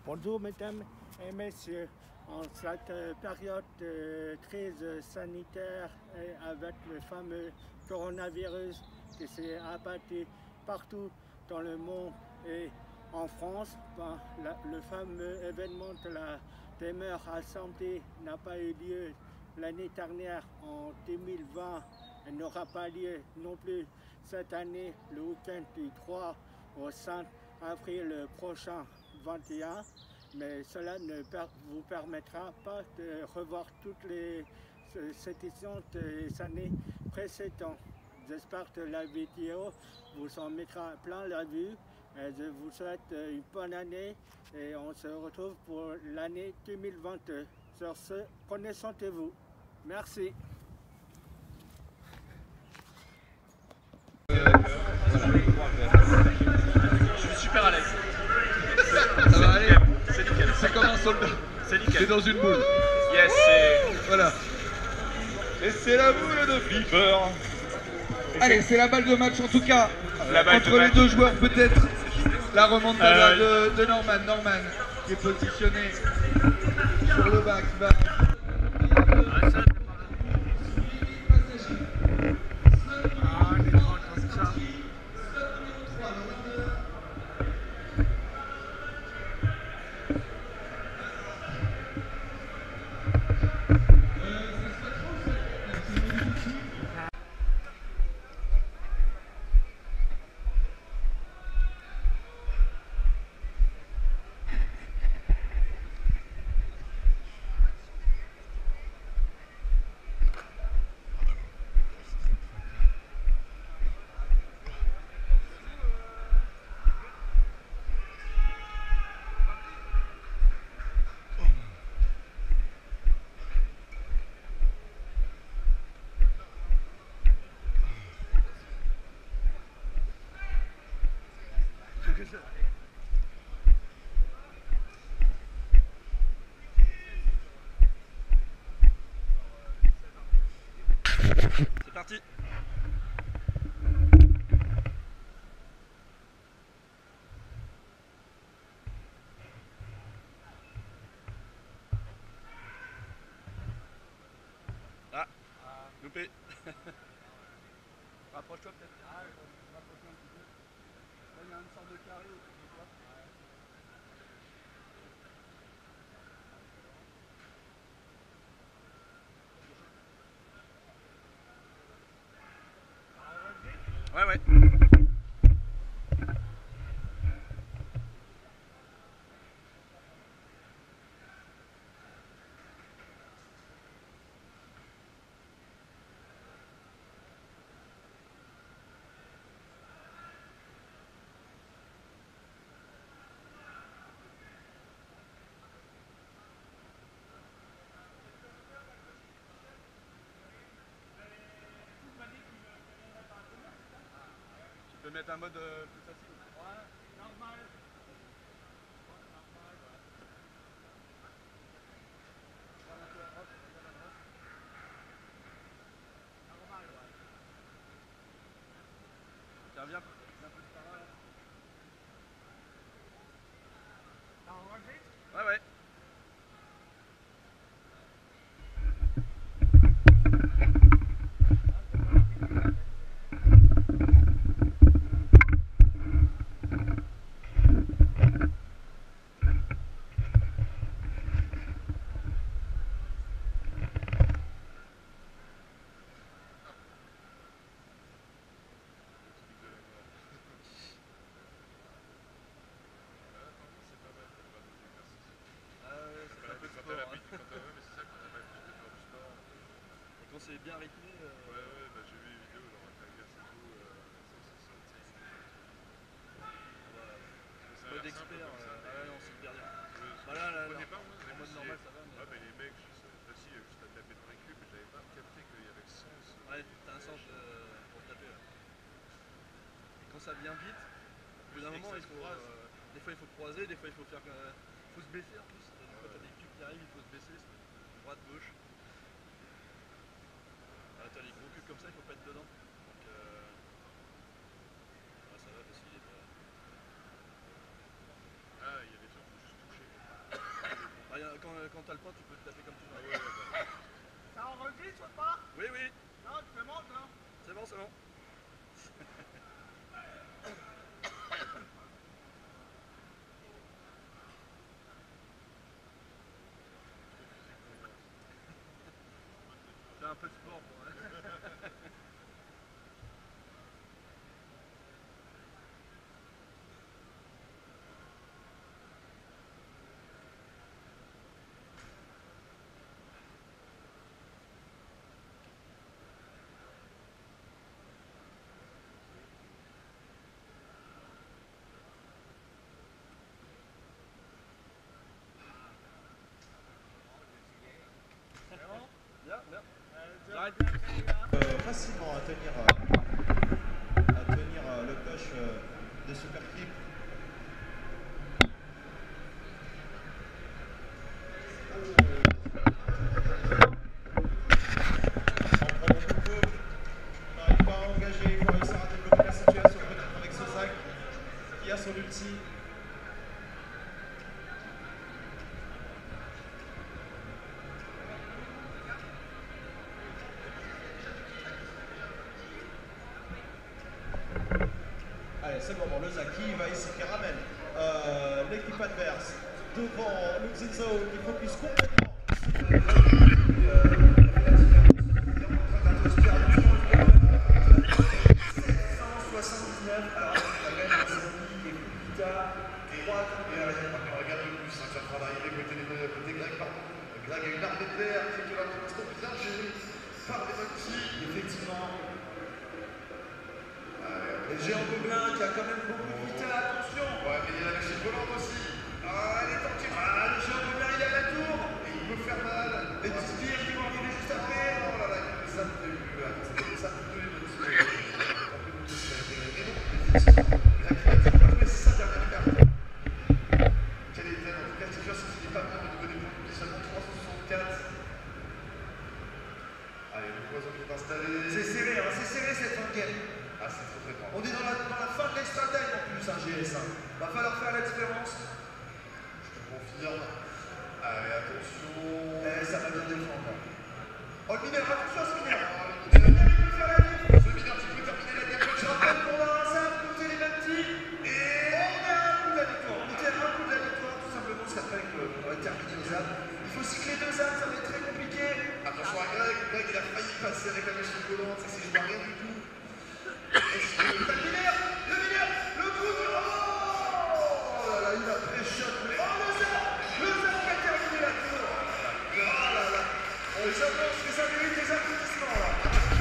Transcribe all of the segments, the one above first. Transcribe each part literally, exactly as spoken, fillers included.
Bonjour mesdames et messieurs, en cette période de crise sanitaire et avec le fameux coronavirus qui s'est abattu partout dans le monde et en France, ben, la, le fameux événement de la demeure assemblée n'a pas eu lieu l'année dernière en deux mille vingt et n'aura pas lieu non plus cette année le week-end du trois au cinq avril prochain vingt et un, mais cela ne per vous permettra pas de revoir toutes les éditions des années précédentes. J'espère que la vidéo vous en mettra plein la vue. Et je vous souhaite une bonne année et on se retrouve pour l'année deux mille vingt-deux. Sur ce, prenez soin de vous. Merci. Je suis super à l'aise. Ça va aller? C'est nickel. C'est comme un soldat. C'est nickel. C'est dans une boule. Yes, c'est... Voilà. Et c'est la boule de flipper. Allez, c'est la balle de match en tout cas. La balle Entre de les match. deux joueurs peut-être. La remontada Euh... de, de Norman. Norman qui est positionné sur le bas qui va... C'est parti. Ah, loupé. Rapproche-toi peut-être. Ah, rapproche-toi un petit peu. Là, il y a une sorte de carré autour de toi. Ouais, ouais. Tu peux mettre un mode euh, plus facile. Ouais, normal. Tiens, viens, viens plus par là. Ouais, ouais. Quand c'est bien rythmé. Euh... Ouais, ouais, bah j'ai vu les vidéos dans la Vegas et tout. Euh, ça, ça, ça, ça, mode expert, euh, ah ouais, non, c'est hyper bien. Euh, bah là, là, je connais non, pas, moi. en mode normal, ça va. Mais... Ouais, mais les mecs, juste, facile, juste à taper dans les cubes, mais j'avais pas capté qu'il y avait le sens. Ouais, t'as un sens euh, pour taper. Là. Et quand ça vient vite, au bout d'un moment, il faut, euh, des fois il faut croiser, des fois il faut faire. Euh, faut se baisser en plus. Des fois, t'as des cubes qui arrivent, il faut se baisser, droite, gauche. Ah, t'as les gros cubes comme ça, il faut pas être dedans. Donc, euh... ah, ça va parce qu'il est pas. Ah, il y a des gens qui faut juste toucher. euh, quand t'as le temps, tu peux te taper comme tu veux. Ah ouais, ouais, Ça enregistre ou pas? oui, oui, Non, c'est bon, non? c'est bon, c'est bon. C'est un peu de sport pour moi. Bien, bien. J'arrête. Euh, facilement à tenir, euh, à tenir euh, le coche euh, des super clips. On n'arrive pas à engager, il faut réussir à développer la situation peut-être avec ce sac qui a son ulti. Allez, c'est le moment, le Zach qui va ici, qui ramène euh, l'équipe adverse devant le Zinzo qui focus complètement. sept cent soixante-dix-neuf, alors la gagne un zombie qui est plus tard, trois On regarde le plus, hein, qui est en train d'arriver côté, côté Greg, pardon. Greg a une armée de terre qui est pour l'instant bien gérée par les Monty. effectivement. Le géant gobelin qui a quand même beaucoup de vita, attention. Ouais, mais il y a la machine volante aussi. Ah, elle est tentée. Ah, le géant gobelin il est à la tour. Et il peut faire mal. Les petits tirs qui vont arriver juste après. Oh là là, ça me fait plus. Ça me fait plus. Mais non, mais c'est sa dernière carte. Quelle est elle? En tout cas, c'est sûr, si n'est pas bien de donner pour lui seulement trois cent soixante-quatre. Allez, le poison qui est installé. C'est serré, hein, c'est serré cette fin de game. Ah, c'est très très grand. On est dans la, dans la fin de l'extra time en plus, un G S. Hein. Va falloir faire la différence. Je te confirme. Allez, attention. Eh, ça va bien défendre. Oh, le mineur, attention à ce mineur. Le mineur, il peut faire la vie. Ce mineur, tu peux terminer la dernière. Je rappelle qu'on a un zap, compter les mêmes tirs. Et on est à un coup de la victoire. On était à un coup de la victoire, tout simplement, ce qu'après on va terminer le zap. Il faut cycler deux zaps, ça va être très compliqué. Attention à Greg. Greg, il a failli passer avec la machine volante. Ça, c'est joué à rien du tout. Est-ce que Le mineur, le mineur, le coup de... Oh là là, il a pré-shot. Mais oh, le zap, le zap qui a terminé la tour. Oh là là. Je pense que ça mérite des applaudissements là.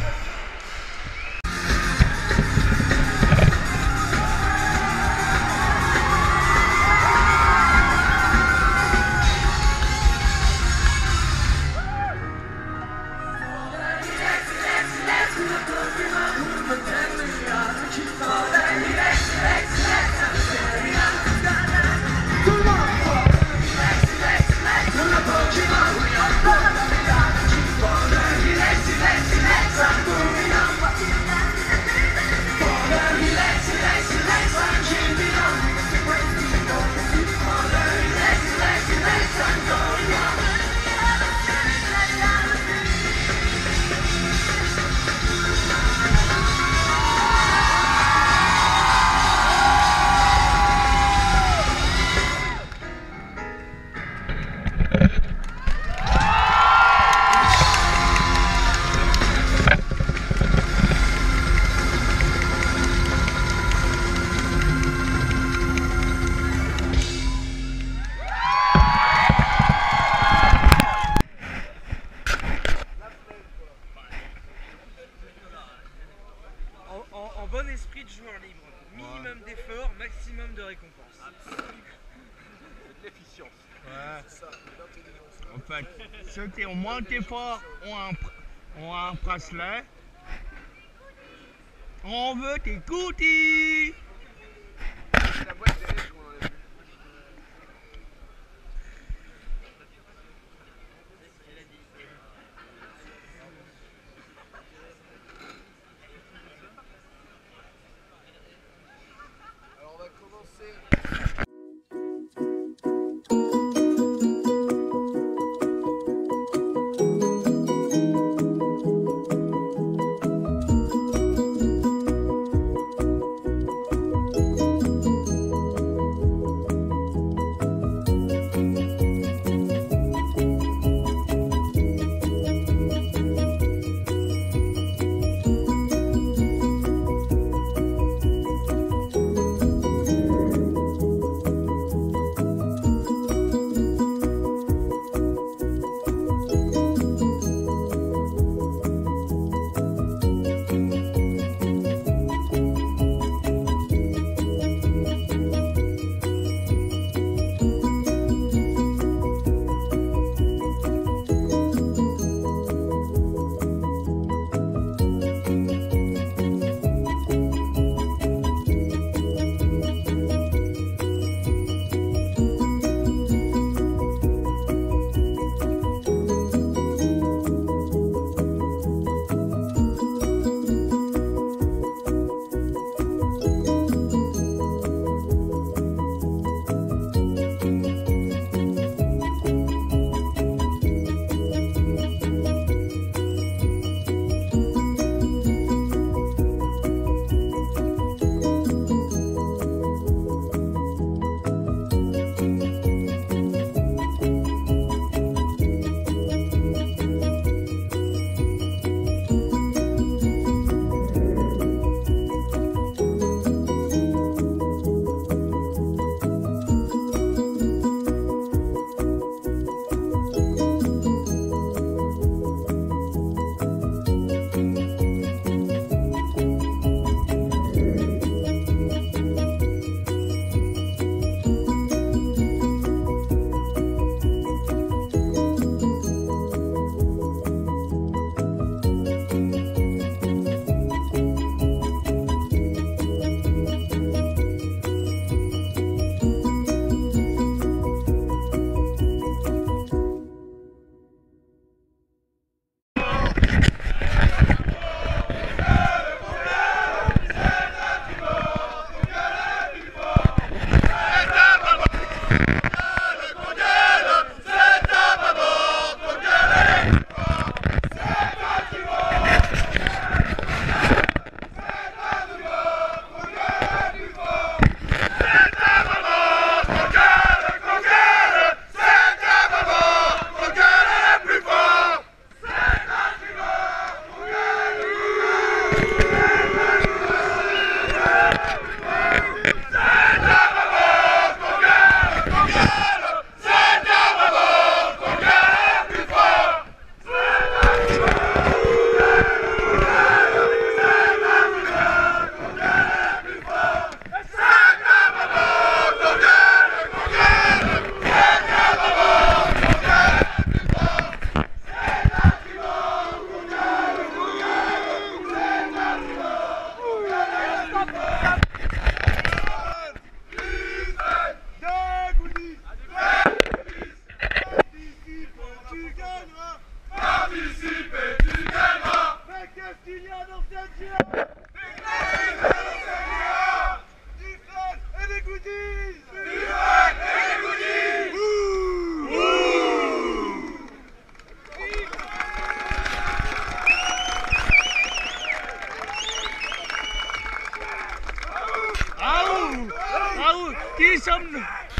Bon esprit de joueur libre, minimum ouais. d'efforts, maximum de récompenses. C'est de l'efficience. Ouais. C'est ça, en fait, ceux qui ont moins d'efforts ont un, ont un bracelet. On veut tes goodies. La boîte derrière, je m'en enlève plus. Alors on va commencer.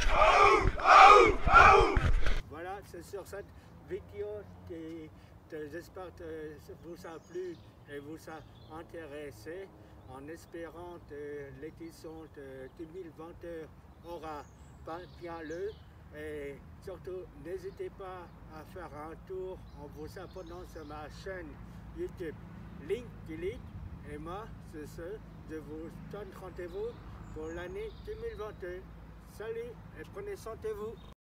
Voilà, c'est sur cette vidéo que, que j'espère que vous a plu et vous a intéressé, en espérant que l'édition de deux mille vingt et un aura bien lieu. Et surtout, n'hésitez pas à faire un tour en vous abonnant sur ma chaîne YouTube Link Delete. Et moi, c'est ce, je vous donne rendez-vous pour l'année deux mille vingt et un. Salut et prenez soin de vous.